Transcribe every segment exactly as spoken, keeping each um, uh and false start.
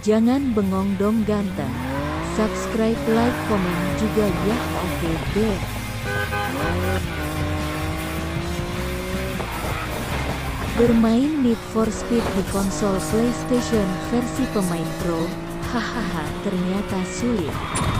Jangan bengong dong ganteng. Subscribe, like, komen juga ya. Oke deh. Bermain Need for Speed di konsol PlayStation versi pemain pro, hahaha ternyata sulit.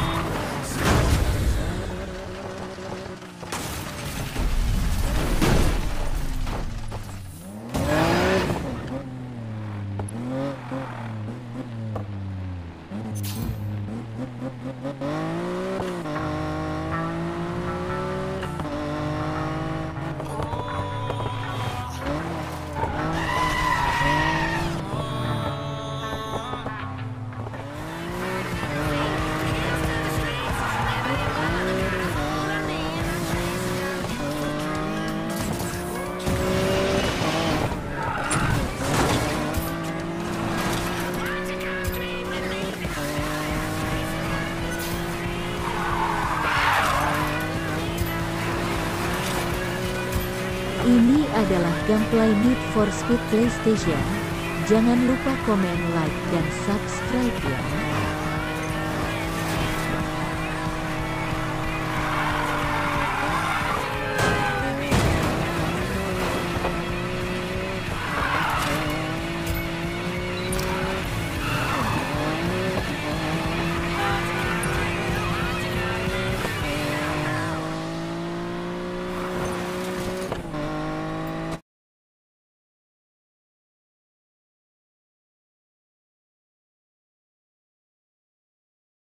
Ini adalah gameplay Need for Speed PlayStation. Jangan lupa komen, like, dan subscribe ya.